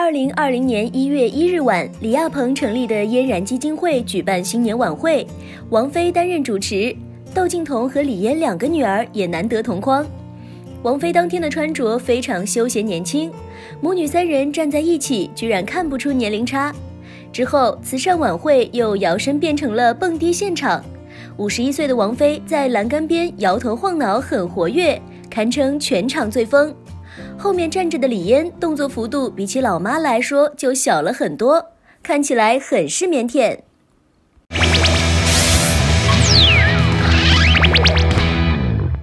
2020年1月1日晚，李亚鹏成立的嫣然基金会举办新年晚会，王菲担任主持，窦靖童和李嫣2个女儿也难得同框。王菲当天的穿着非常休闲年轻，母女3人站在一起，居然看不出年龄差。之后，慈善晚会又摇身变成了蹦迪现场，51岁的王菲在栏杆边摇头晃脑，很活跃，堪称全场最疯。后面站着的李嫣动作幅度比起老妈来说就小了很多，看起来很是腼腆。